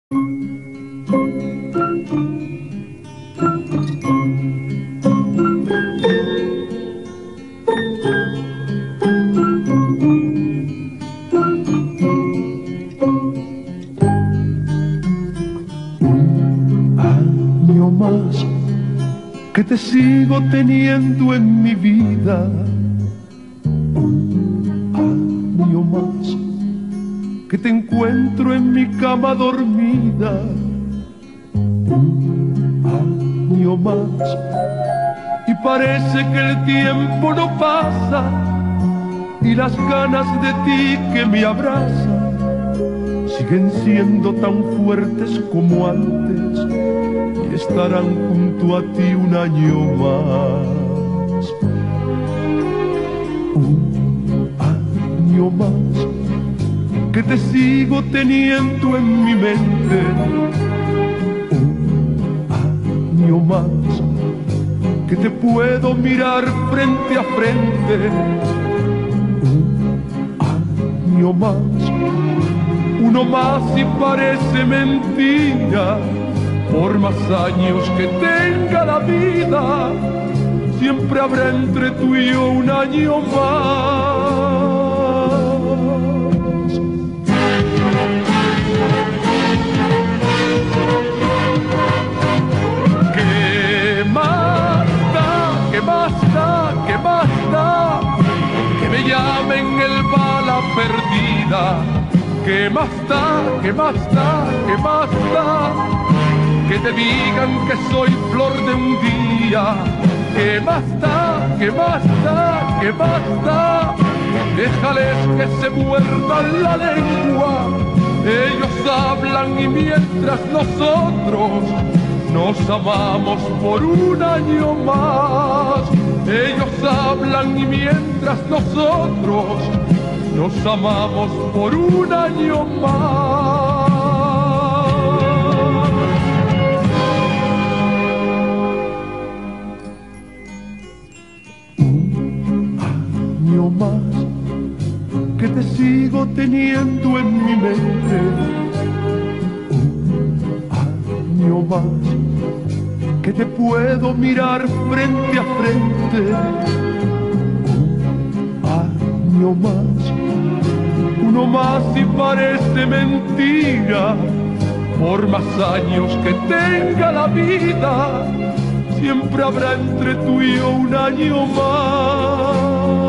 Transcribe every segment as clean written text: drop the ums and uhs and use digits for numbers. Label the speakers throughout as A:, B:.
A: Año más que te sigo teniendo en mi vida. Un año más que te encuentro en mi cama dormida. Un año más y parece que el tiempo no pasa, y las ganas de ti que me abrazan siguen siendo tan fuertes como antes, y estarán junto a ti un año más. Un año más que te sigo teniendo en mi mente. Un año más que te puedo mirar frente a frente. Un año más, uno más y parece mentira. Por más años que tenga la vida, siempre habrá entre tú y yo un año más. ¿Qué más da? ¿Qué más da? ¿Qué más da? Que me llamen el bala perdida. ¿Qué más da? ¿Qué más da? ¿Qué más da? Que te digan que soy flor de un día. ¿Qué más da? ¿Qué más da? ¿Qué más da? Déjales que se muerdan la lengua. Ellos hablan y mientras nosotros nos amamos por un año más. Ellos hablan y mientras nosotros nos amamos por un año más. Un año más que te sigo teniendo en mi mente. Un año más que te puedo mirar frente a frente. Un año más, uno más y parece mentira. Por más años que tenga la vida, siempre habrá entre tú y yo un año más.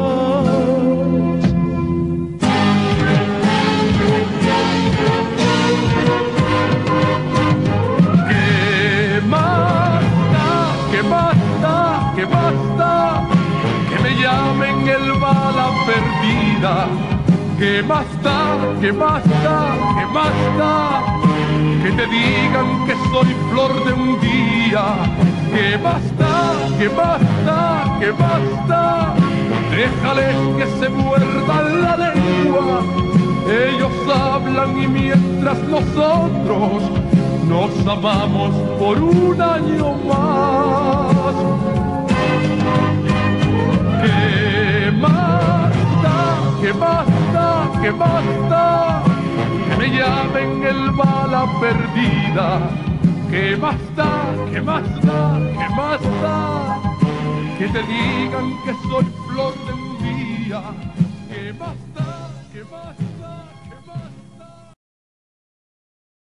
A: ¿Qué más da? ¿Qué más da? ¿Qué más da? Que me llamen el bala perdida. ¿Qué más da? ¿Qué más da? ¿Qué más da? Que te digan que soy flor de un día. ¿Qué más da? ¿Qué más da? ¿Qué más da? Déjales que se muerdan la lengua. Ellos hablan y mientras nosotros nos amamos por un año más. ¿Qué más da? ¿Qué más da? ¿Qué más da? Que me llamen el bala perdida. ¿Qué más da? ¿Qué más da? ¿Qué más da? Que te digan que soy flor de un día. ¿Qué más da? ¿Qué más da?